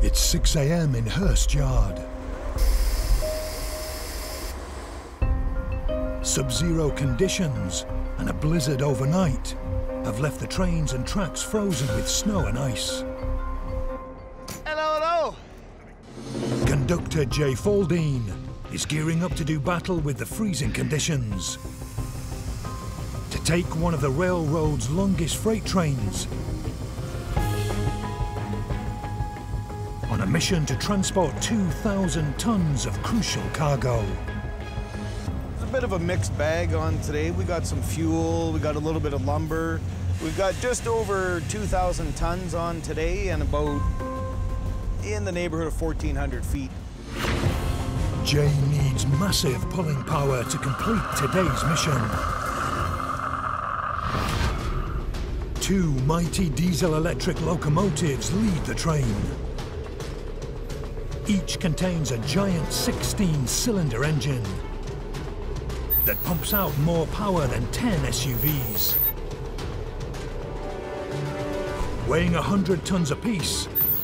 It's 6 a.m. in Hurst Yard. Sub-zero conditions and a blizzard overnight have left the trains and tracks frozen with snow and ice. Hello, hello! Conductor Jay Faldine is gearing up to do battle with the freezing conditions. To take one of the railroad's longest freight trains on a mission to transport 2,000 tons of crucial cargo. It's a bit of a mixed bag on today. We got some fuel, we got a little bit of lumber. We've got just over 2,000 tons on today and about in the neighborhood of 1,400 feet. Jay needs massive pulling power to complete today's mission. 2 mighty diesel-electric locomotives lead the train. Each contains a giant 16-cylinder engine that pumps out more power than 10 SUVs. Weighing 100 tons apiece,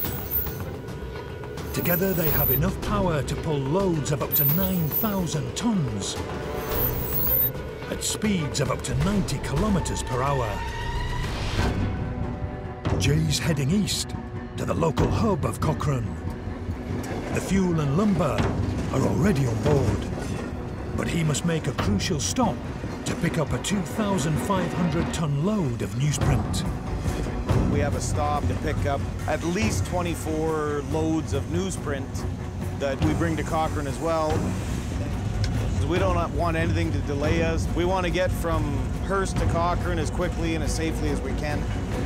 together they have enough power to pull loads of up to 9,000 tons at speeds of up to 90 kilometers per hour. Jay's heading east to the local hub of Cochrane. The fuel and lumber are already on board, but he must make a crucial stop to pick up a 2,500-ton load of newsprint. We have a stop to pick up at least 24 loads of newsprint that we bring to Cochrane as well. We don't want anything to delay us. We want to get from Hurst to Cochrane as quickly and as safely as we can.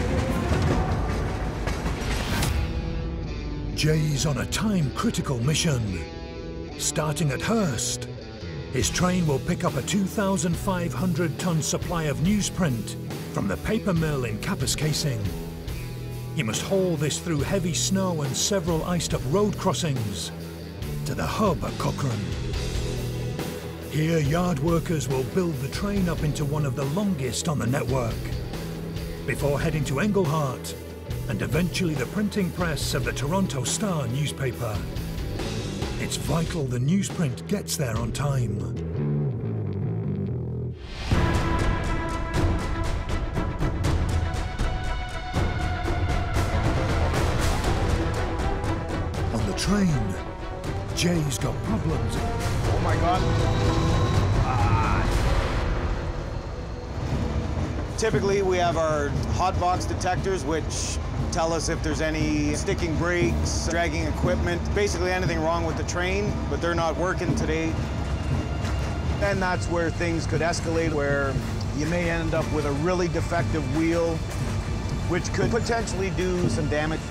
Jay's on a time-critical mission. Starting at Hurst, his train will pick up a 2,500-ton supply of newsprint from the paper mill in Kapuskasing. He must haul this through heavy snow and several iced-up road crossings to the hub at Cochrane. Here, yard workers will build the train up into one of the longest on the network, before heading to Englehart and eventually the printing press of the Toronto Star newspaper. It's vital the newsprint gets there on time. On the train, Jay's got problems. Oh my God. Typically, we have our hot box detectors, which tell us if there's any sticking brakes, dragging equipment, basically anything wrong with the train, but they're not working today. And that's where things could escalate, where you may end up with a really defective wheel, which could potentially do some damage.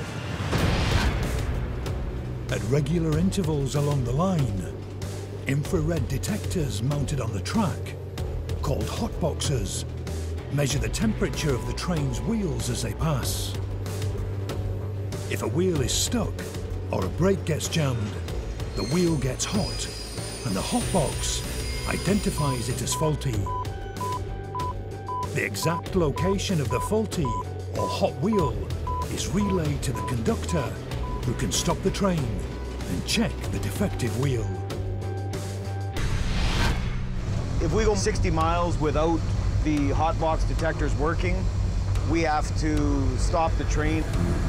At regular intervals along the line, infrared detectors mounted on the track, called hot boxes, measure the temperature of the train's wheels as they pass. If a wheel is stuck or a brake gets jammed, the wheel gets hot and the hot box identifies it as faulty. The exact location of the faulty or hot wheel is relayed to the conductor, who can stop the train and check the defective wheel. If we go 60 miles without the hot box detectors working, we have to stop the train.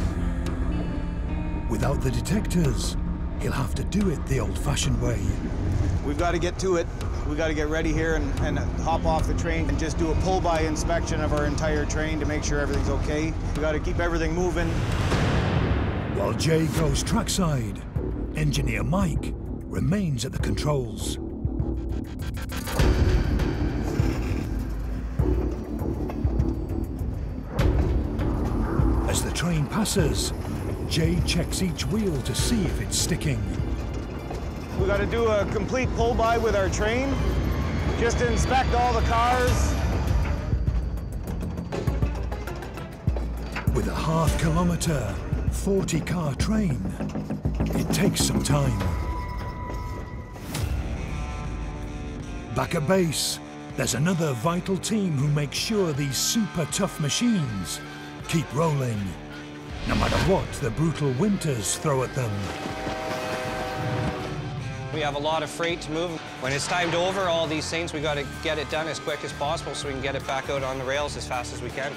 Without the detectors, he'll have to do it the old-fashioned way. We've got to get to it. We've got to get ready here and hop off the train and just do a pull-by inspection of our entire train to make sure everything's okay. We've got to keep everything moving. While Jay goes trackside, engineer Mike remains at the controls. As the train passes, Jay checks each wheel to see if it's sticking. We got to do a complete pull-by with our train, just to inspect all the cars. With a half-kilometer, 40-car train, it takes some time. Back at base, there's another vital team who make sure these super tough machines keep rolling. no matter what the brutal winters throw at them. We have a lot of freight to move. When it's time to overhaul these things, we got to get it done as quick as possible so we can get it back out on the rails as fast as we can.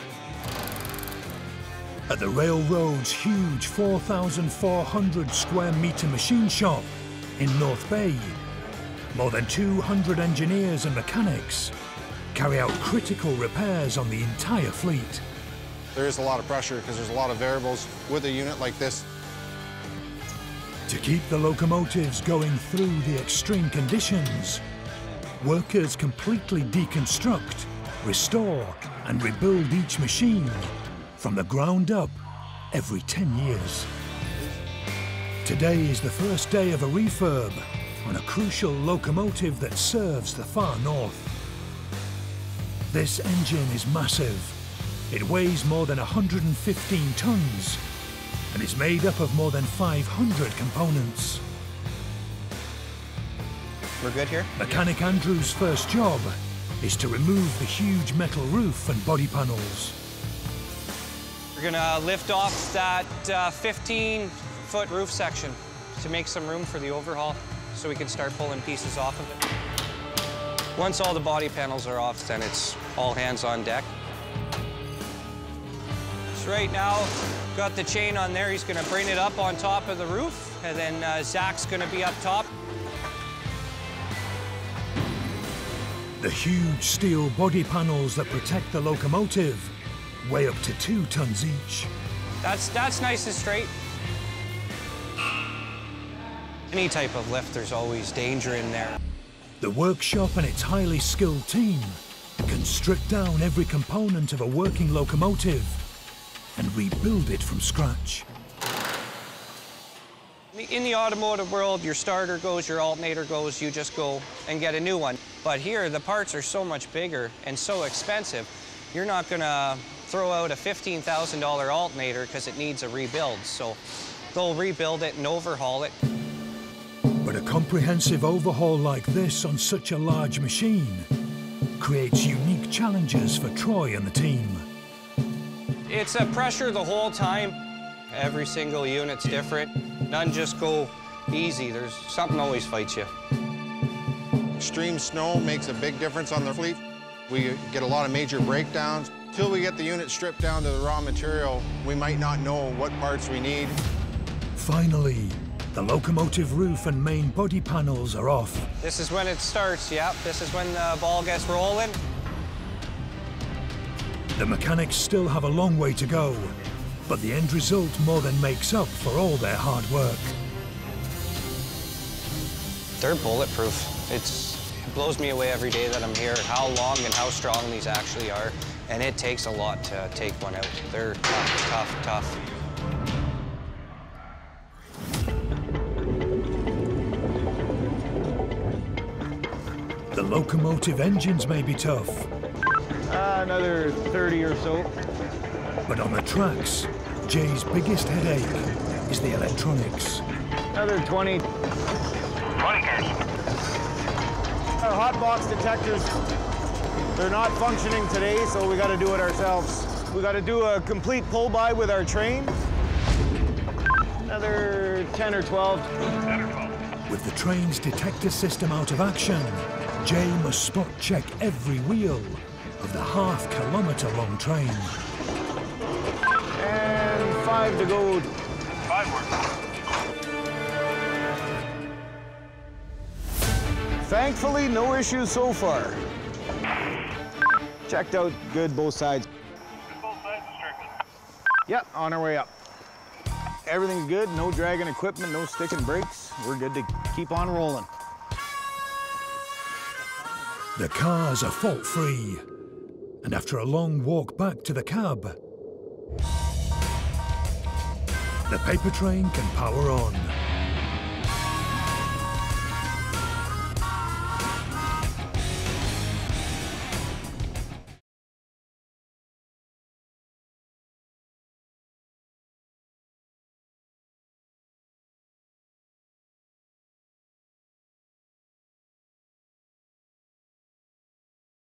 At the railroad's huge 4,400 square metre machine shop in North Bay, more than 200 engineers and mechanics carry out critical repairs on the entire fleet. There is a lot of pressure because there's a lot of variables with a unit like this. To keep the locomotives going through the extreme conditions, workers completely deconstruct, restore and rebuild each machine from the ground up every 10 years. Today is the first day of a refurb on a crucial locomotive that serves the far north. This engine is massive. It weighs more than 115 tons and is made up of more than 500 components. We're good here? Mechanic Andrew's first job is to remove the huge metal roof and body panels. We're gonna lift off that 15-foot roof section to make some room for the overhaul so we can start pulling pieces off of it. Once all the body panels are off, then it's all hands on deck. So right now, got the chain on there. He's gonna bring it up on top of the roof, and then Zach's gonna be up top. The huge steel body panels that protect the locomotive weigh up to 2 tons each. That's nice and straight. Any type of lift, there's always danger in there. The workshop and its highly skilled team can strip down every component of a working locomotive and rebuild it from scratch. In the automotive world, your starter goes, your alternator goes, you just go and get a new one. But here, the parts are so much bigger and so expensive, you're not gonna throw out a $15,000 alternator because it needs a rebuild. So they'll rebuild it and overhaul it. But a comprehensive overhaul like this on such a large machine creates unique challenges for Troy and the team. It's a pressure the whole time. Every single unit's different. None just go easy. There's something always fights you. Extreme snow makes a big difference on the fleet. We get a lot of major breakdowns. Until we get the unit stripped down to the raw material, we might not know what parts we need. Finally, the locomotive roof and main body panels are off. This is when it starts, yep. This is when the ball gets rolling. The mechanics still have a long way to go, but the end result more than makes up for all their hard work. They're bulletproof. It blows me away every day that I'm here, how long and how strong these actually are. And it takes a lot to take one out. They're tough, tough, tough. The locomotive engines may be tough. Another 30 or so. But on the tracks, Jay's biggest headache is the electronics. Another 20. 20 cars. Our hot box detectors, they're not functioning today, so we got to do it ourselves. We got to do a complete pull-by with our train. Another 10 or 12. 10 or 12. With the train's detector system out of action, Jay must spot check every wheel of the half-kilometre-long train. And 5 to go. 5 more. Thankfully, no issues so far. Checked out good both sides. Both sides are stricken. Yep, on our way up. Everything's good, no dragging equipment, no sticking brakes. We're good to keep on rolling. The cars are fault-free, and after a long walk back to the cab, the paper train can power on.